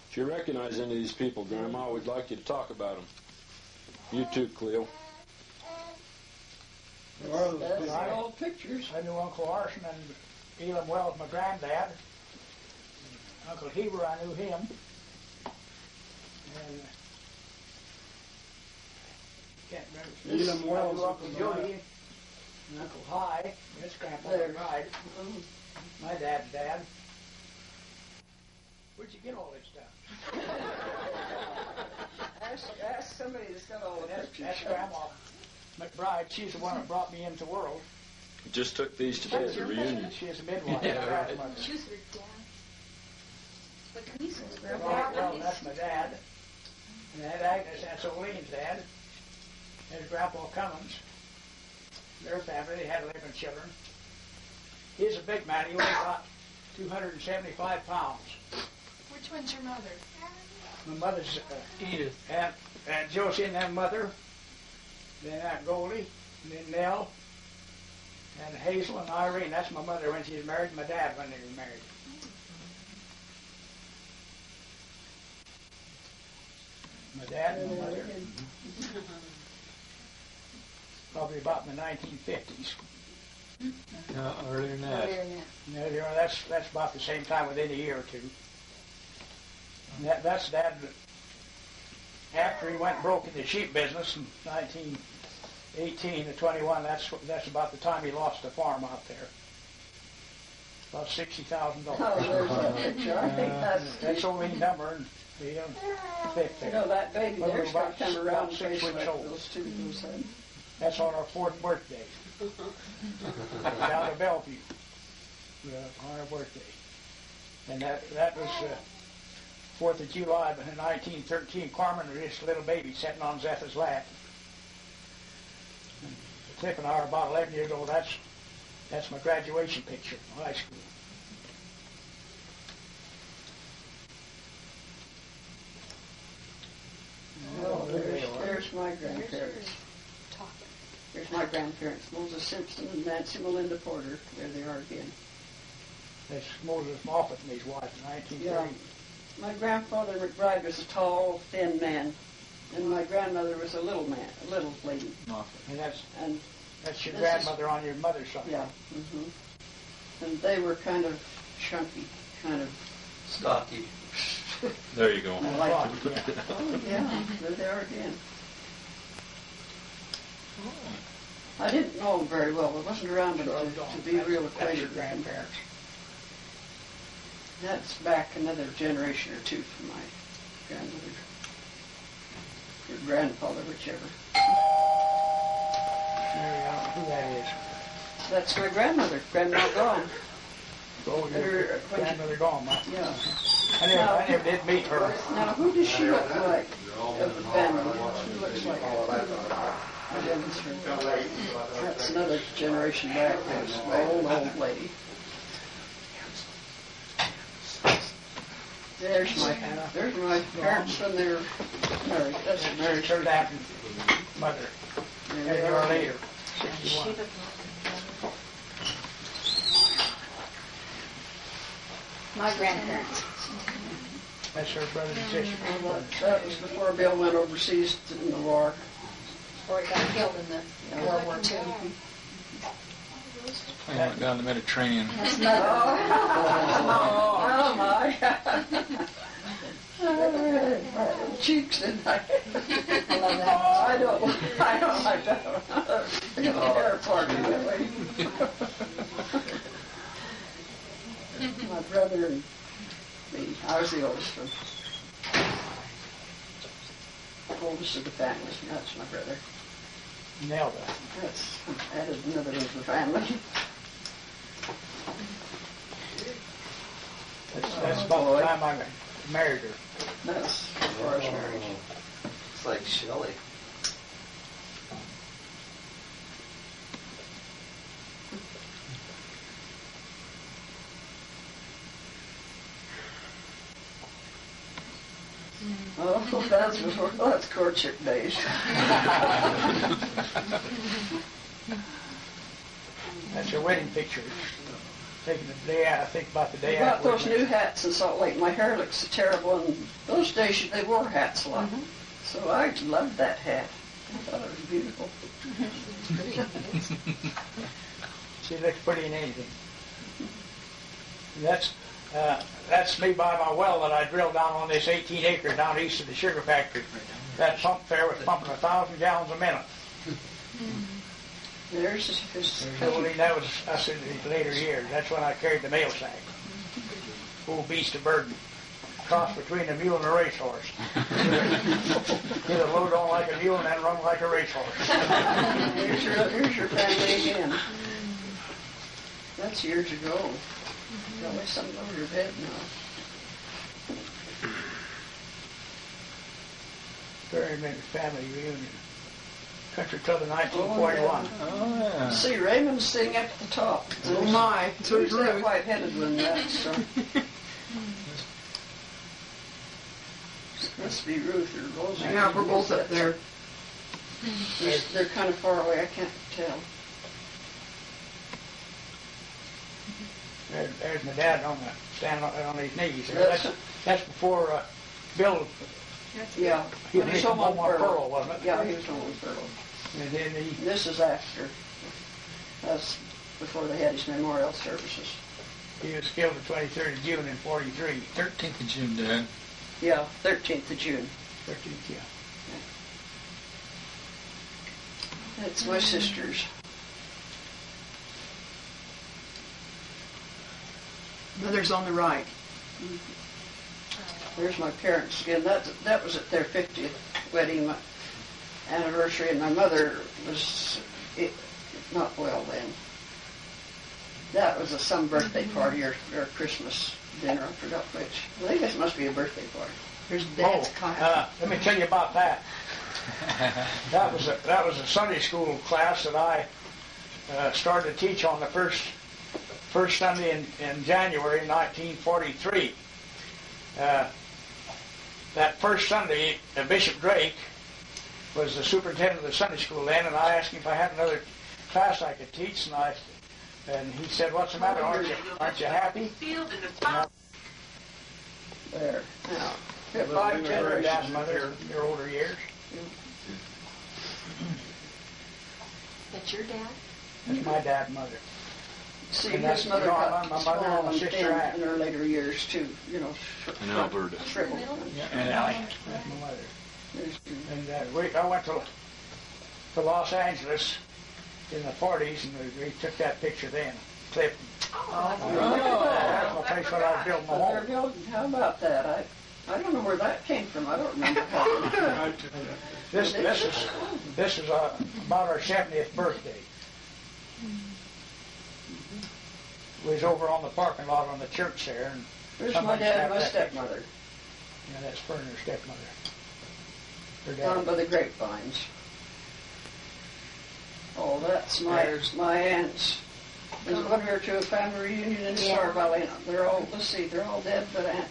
If you recognize any of these people, Grandma, we'd like you to talk about them. You too, Cleo. Well, those old pictures. I knew Uncle Arson and Elam well as my granddad. Uncle Heber, I knew him. And can't remember. Elam Wells. Uncle Jody and Uncle High. His grandpa McBride. My dad's dad. Where'd you get all this stuff? Ask somebody that's got all the pictures. That's Grandma McBride. She's the one that brought me into the world. We just took these today as a reunion. She is a midwife. Yeah, right. She was her dad. But Denise was her Well, that's my dad. And that Agnes, that's Olene's dad. There's Grandpa Cummins. Their family, they had 11 children. He's a big man. He only got 275 pounds. Which one's your mother? My mother's Edith. Aunt Josie and that mother. Then Aunt Goldie. And then Nell. And Hazel and Irene. That's my mother when she was married. My dad when they were married. My dad and my mother. Probably about in the 1950s. No, earlier than that. Yeah, that's about the same time, within a year or two. And that's Dad. After he went broke in the sheep business in 1918 to 21, that's about the time he lost the farm out there. About $60,000. Oh, there's that picture. I think That's only number and the fifth there. you know, that baby Well, there's about- got to come about around 6 face weeks like old. those two said. That's on our 4th birthday. Down to Bellevue. On our birthday. And that was 4th of July in 1913. Carmen was just a little baby sitting on Zephyr's lap. And Cliff and I are about 11 years old. That's my graduation picture from high school. Oh, there's my grandparents. There's my grandparents, Moses Simpson and Nancy Melinda Porter. There they are again. That's Moses Moffat and his wife in 1930. Yeah. My grandfather McBride was a tall, thin man, and my grandmother was a little lady. And that's your this grandmother on your mother's side. Yeah. And they were kind of chunky, kind of. Stocky. There you go. I like them. Oh yeah, there they are again. I didn't know them very well. I wasn't around them to be real That's acquainted your with them. grandparents. That's back another generation or two from my grandmother. Or grandfather, whichever. I don't know who that is. That's my grandmother, Grandma gone. Oh, your grandmother gone, Mike. Yeah. I never did meet her. Now, who does she look like of the family? She looks like I demonstrate. That's another generation back. That's an old lady. There's my parents when they were married. That's Married her dad and mother. There And they they were are. later. 61. My grandparents. That's her brother and sister. That was before Bill went overseas in the war. Or he got killed in the World War II. Plane went down the Mediterranean. That's mother. Oh my! Cheeks, didn't I? I love that. I don't like that one. I got the hair parted that way. My brother and me. I was the oldest one. Oldest of the family. That's my brother. Nailed it. That's added another into the family. That's about the time I married her. That's as far as marriage. It's like Shelley. Oh, that's courtship days. That's her wedding picture. taking the day out, I think about the day I got after. those new hats in Salt Lake. My hair looks so terrible, and those days they wore hats a lot. So I loved that hat. I thought it was beautiful. She looks pretty in anything. And that's me by my well that I drilled down on this 18 acres down east of the sugar factory. That pump there was pumping 1,000 gallons a minute. There's his So that was us in the later years. That's when I carried the mail sack. Old beast of burden. Cross between a mule and a racehorse. Get a load on like a mule and then run like a racehorse. Here's your family again. That's years ago. Probably some over your bed now. Very many family reunion. Country Club in 1941. Oh, yeah. See, Raymond's sitting up at the top. Oh my, so Who's that Ruth. white-headed one? That's must be Ruth or Rosie. Yeah, we're both up there. They're kind of far away. I can't tell. There's my dad standing on his knees. That's before Bill. Yeah. He When was home home on Pearl, wasn't it? Yeah, he was home on Pearl. And then he This is after. That's before they had his memorial services. was killed the 23rd of June in 43. 13th of June, Dad. Yeah, 13th of June. 13th, yeah. That's my sister's. Mother's on the right. There's my parents again. That was at their 50th wedding anniversary, and my mother was not well then. That was some birthday party or Christmas dinner. I forgot which. I think this must be a birthday party. There's Dad's Kyle. Let me tell you about that. That was a Sunday school class that I started to teach on the first Sunday in January 1943. That first Sunday, Bishop Drake was the superintendent of the Sunday school then, and I asked him if I had another class I could teach, and he said, "What's the matter? Aren't you happy?" There. Now, Your 5 generations. dad's mother, your older years. That's your dad? That's my dad and mother. See, And that's his mother my got mother small and my and sister thin Ann. in her later years too. You know, In Alberta. shriveled. And Allie. That's my mother. There's- And I went to Los Angeles in the 40s, and we took that picture then. Clip. That's my place where I was building my They're home. building. How about that? I don't know where that came from. I don't remember how. This is about our 70th birthday. We was over on the parking lot on the church there, and There's my somebody dad and snapped my that picture. stepmother Yeah, that's Fernand's stepmother. Her down dad. by the grapevines. Oh, that's my aunts. There's one here to a family reunion in Star Valley. They're all dead, but Aunt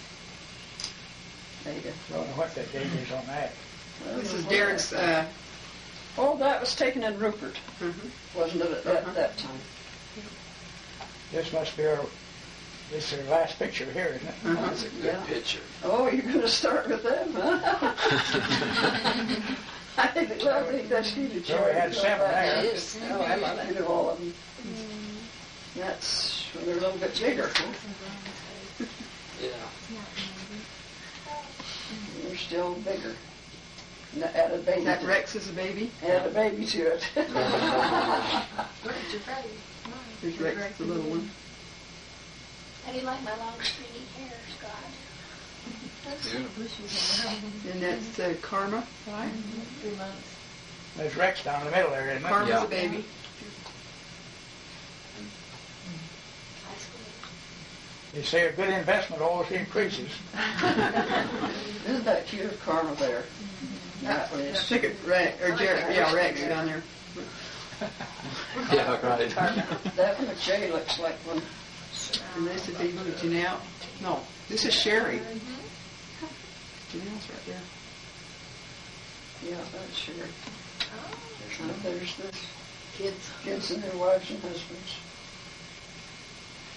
Ada. I don't know what that date is on that. This is Darren's. Oh, that was taken in Rupert, wasn't it, at that time? This must be this is our last picture here, isn't it? That's a good Yeah. picture. Oh, you're going to start with them, huh? I think that's needed. So we had 7 there. It is. Oh, I love it. All of them. That's when they're a little bit bigger. Huh? Yeah. They're still bigger. Add a baby. That Rex is a baby. Add a baby to it. Look at your face. There's Rex, the little one. How do you like my long, stringy hair, Scott? And that's Karma, right? 3 months. There's Rex down in the middle there, isn't it? Karma's Yeah. a baby. High school. They say a good investment always increases. Isn't that cute? Karma there. That one I is. think it's Rex, or Jared, yeah, Rex down there. Yeah, right. That one, Jay looks like one. And this would be Janelle. No, this is Sherry. Janelle's right there. Yeah, that's sure. Oh. There's this. Kids. Kids and their wives and husbands.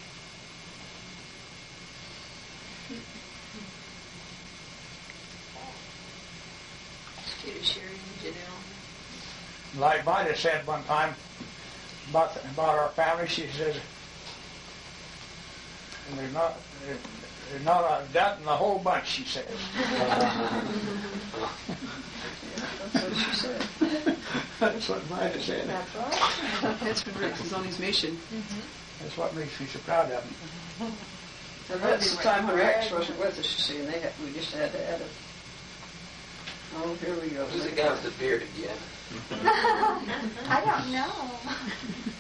Like Vida said one time about our family, she says, and there's not a doubt in the whole bunch, she says. That's what she said. That's what Vida said. That's right. That's when Rex was on his mission. That's what makes me so proud of him. And that's the time when Rex wasn't with us, you see, and we just had to add it. Oh, here we go. Who's the guy with the beard again? I don't know.